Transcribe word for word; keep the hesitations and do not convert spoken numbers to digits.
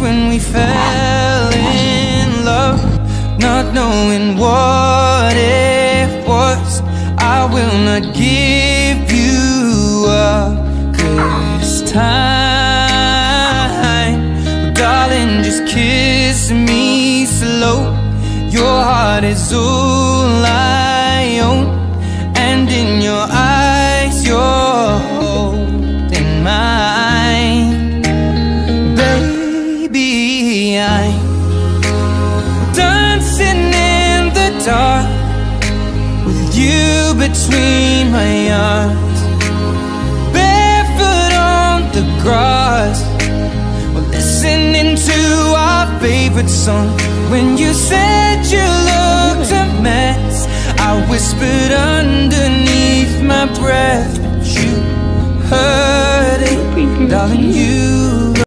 when we fell in love, not knowing what it was. I will not give you up this time, darling, just kiss me slow. Your heart is all I own, and in your eyes you're holding mine. Baby, I'm dancing in the dark with you between my arms, barefoot on the grass, we're listening to our favorite song. When you said you looked a mess, I whispered underneath my breath, but you heard it, darling, you